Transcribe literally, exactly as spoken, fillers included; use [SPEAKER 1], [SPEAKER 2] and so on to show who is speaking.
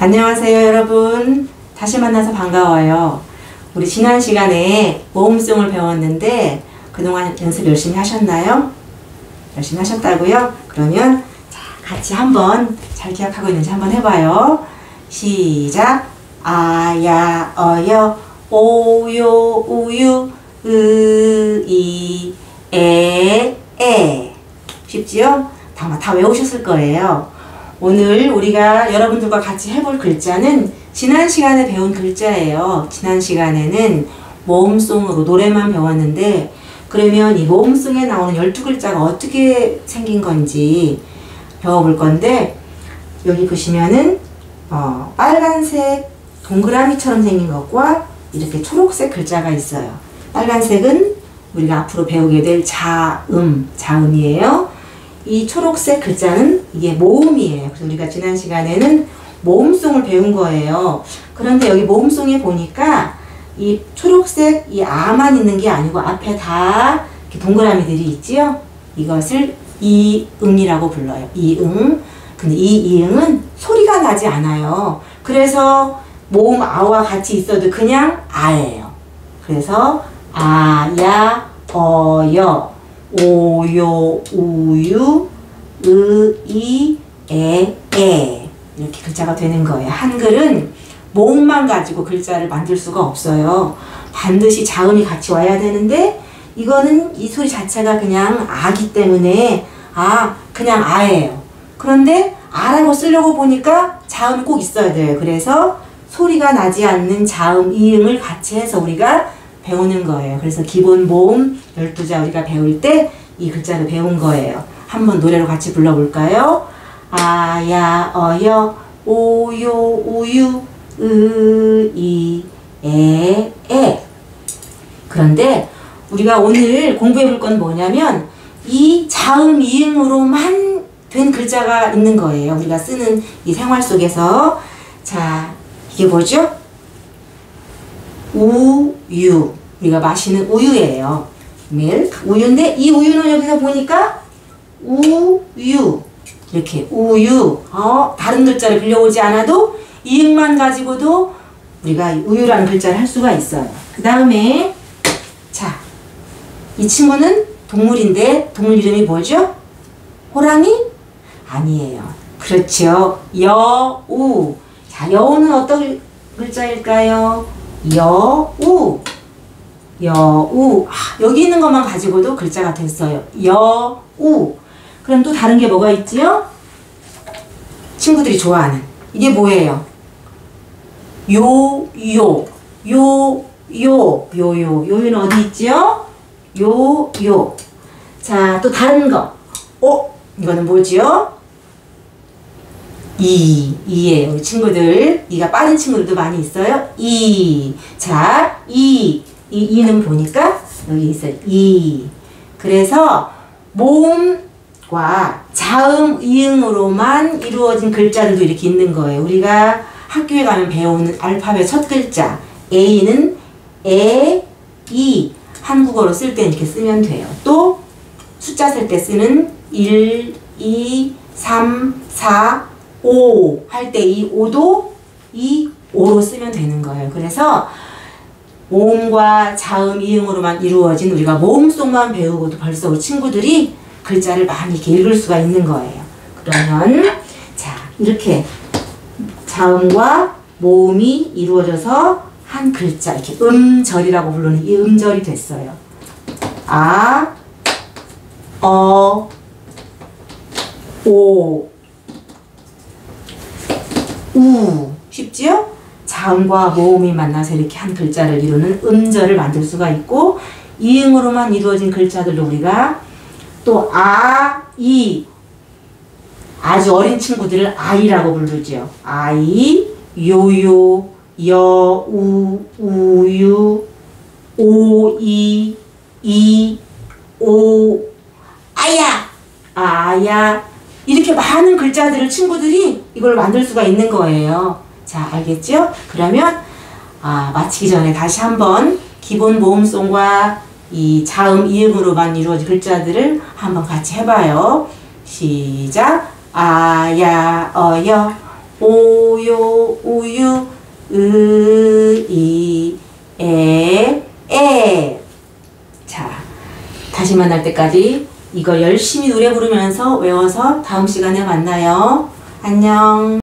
[SPEAKER 1] 안녕하세요 여러분. 다시 만나서 반가워요. 우리 지난 시간에 모음송을 배웠는데 그동안 연습 열심히 하셨나요? 열심히 하셨다고요? 그러면 자, 같이 한번 잘 기억하고 있는지 한번 해봐요. 시작. 아야 어여 오요 우유 으이 에 에. 쉽지요? 다, 다 외우셨을 거예요. 오늘 우리가 여러분들과 같이 해볼 글자는 지난 시간에 배운 글자예요. 지난 시간에는 모음송으로 노래만 배웠는데, 그러면 이 모음송에 나오는 열두 글자가 어떻게 생긴 건지 배워볼 건데, 여기 보시면은 어, 빨간색 동그라미처럼 생긴 것과 이렇게 초록색 글자가 있어요. 빨간색은 우리가 앞으로 배우게 될 자음, 자음이에요. 이 초록색 글자는 이게 모음이에요. 그래서 우리가 지난 시간에는 모음송을 배운 거예요. 그런데 여기 모음송에 보니까 이 초록색 이 아만 있는 게 아니고 앞에 다 이렇게 동그라미들이 있지요? 이것을 이응이라고 불러요. 이응. 근데 이 이응은 소리가 나지 않아요. 그래서 모음 아와 같이 있어도 그냥 아예요. 그래서 아야, 어여, 오요, 우유, 으이, 에, 에. 이렇게 글자가 되는 거예요. 한글은 모음만 가지고 글자를 만들 수가 없어요. 반드시 자음이 같이 와야 되는데, 이거는 이 소리 자체가 그냥 아기 때문에 아, 그냥 아예요. 그런데 아라고 쓰려고 보니까 자음이 꼭 있어야 돼요. 그래서 소리가 나지 않는 자음, 이응을 같이 해서 우리가 배우는 거예요. 그래서 기본 모음 열두 자 우리가 배울 때 이 글자를 배운 거예요. 한번 노래로 같이 불러볼까요? 아야 어여 오요 우유 으이 에 에. 그런데 우리가 오늘 공부해 볼 건 뭐냐면 이 자음 이응으로만 된 글자가 있는 거예요. 우리가 쓰는 이 생활 속에서. 자, 이게 뭐죠? 우유. 우리가 마시는 우유예요. 밀크, 우유인데 이 우유는 여기서 보니까 우유. 이렇게 우유. 어, 다른 글자를 빌려오지 않아도 이응만 가지고도 우리가 우유라는 글자를 할 수가 있어요. 그 다음에 자, 이 친구는 동물인데 동물 이름이 뭐죠? 호랑이? 아니에요. 그렇죠. 여우. 자, 여우는 어떤 글자일까요? 여우. 여우. 아, 여기 있는 것만 가지고도 글자가 됐어요. 여우. 그럼 또 다른 게 뭐가 있지요? 친구들이 좋아하는. 이게 뭐예요? 요요. 요요. 요요. 요요는 어디 있지요? 요요. 자, 또 다른 거. 어? 이거는 뭐지요? 이. 이예요. 우리 친구들. 이가 빠진 친구들도 많이 있어요. 이. 자, 이. 이, 이는 보니까 여기 있어요. 이. 그래서 모음과 자음, 이응으로만 이루어진 글자들도 이렇게 있는 거예요. 우리가 학교에 가면 배우는 알파벳 첫 글자 A는 에, 이. 한국어로 쓸 때 이렇게 쓰면 돼요. 또 숫자 쓸 때 쓰는 일, 이, 삼, 사, 오 할 때 이 오도 이, 오로 쓰면 되는 거예요. 그래서 모음과 자음, 이응으로만 이루어진 우리가 모음송만 배우고도 벌써 우리 친구들이 글자를 많이 이렇게 읽을 수가 있는 거예요. 그러면 자, 이렇게 자음과 모음이 이루어져서 한 글자, 이렇게 음절이라고 부르는 이 음절이 됐어요. 아, 어, 오, 우. 쉽지요? 자음과 모음이 만나서 이렇게 한 글자를 이루는 음절을 만들 수가 있고, 이응으로만 이루어진 글자들도 우리가 또 아, 이. 아주 어린 친구들을 아이라고 부르죠. 아이, 요요, 여우, 우유, 오이, 이, 오, 아야, 아야. 이렇게 많은 글자들을 친구들이 이걸 만들 수가 있는 거예요. 자, 알겠죠? 그러면 아, 마치기 전에 다시 한번 기본 모음송과 이 자음, 이응으로만 이루어진 글자들을 한번 같이 해봐요. 시작. 아야, 어여, 오요, 우유, 으, 이, 에, 에. 자, 다시 만날 때까지 이거 열심히 노래 부르면서 외워서 다음 시간에 만나요. 안녕.